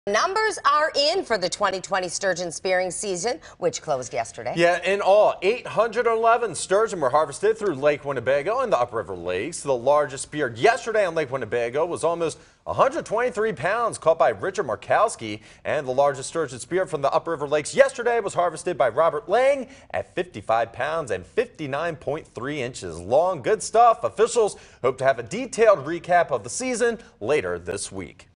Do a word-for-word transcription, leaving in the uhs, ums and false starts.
Numbers are in for the twenty twenty sturgeon spearing season, which closed yesterday. Yeah, in all, eight hundred eleven sturgeon were harvested through Lake Winnebago and the upriver lakes. The largest spear yesterday on Lake Winnebago was almost one hundred twenty-three pounds, caught by Richard Markowski. And the largest sturgeon spear from the upriver lakes yesterday was harvested by Robert Lang at fifty-five pounds and fifty-nine point three inches long. Good stuff. Officials hope to have a detailed recap of the season later this week.